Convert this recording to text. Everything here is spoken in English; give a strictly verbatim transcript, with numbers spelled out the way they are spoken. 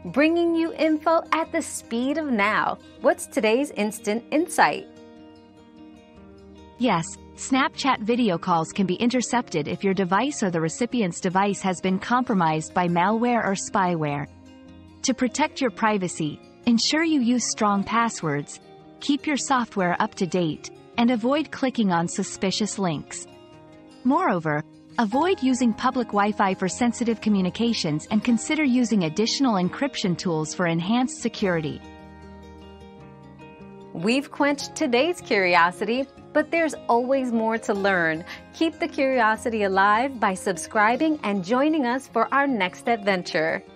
bringing you info at the speed of now. What's today's instant insight? Yes, Snapchat video calls can be intercepted if your device or the recipient's device has been compromised by malware or spyware. To protect your privacy, ensure you use strong passwords, keep your software up to date, and avoid clicking on suspicious links. Moreover, avoid using public Wi-Fi for sensitive communications and consider using additional encryption tools for enhanced security. We've quenched today's curiosity, but there's always more to learn. Keep the curiosity alive by subscribing and joining us for our next adventure.